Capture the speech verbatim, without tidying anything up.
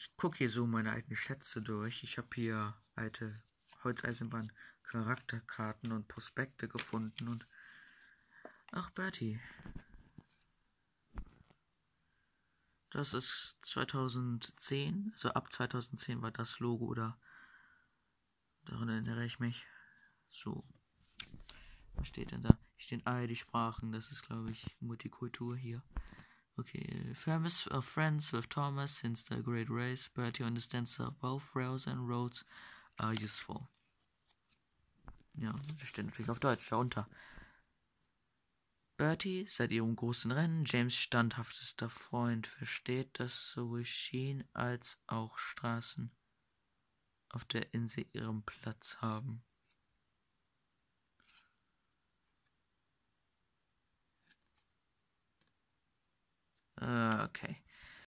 gucke hier so meine alten Schätze durch. Ich habe hier alte Holzeisenbahn Charakterkarten und Prospekte gefunden und ach Bertie. Das ist zweitausendzehn, also ab zweitausendzehn war das Logo da. Daran erinnere ich mich. So. Was steht denn da? Hier stehen all die Sprachen, das ist glaube ich Multikultur hier. Okay, Famous of friends with Thomas since the great race, Bertie understands that both rails and roads are useful. Ja, das steht natürlich auf Deutsch darunter. Bertie, seit ihrem großen Rennen, James' standhaftester Freund, versteht, dass sowohl Schienen als auch Straßen auf der Insel ihren Platz haben. Äh, okay.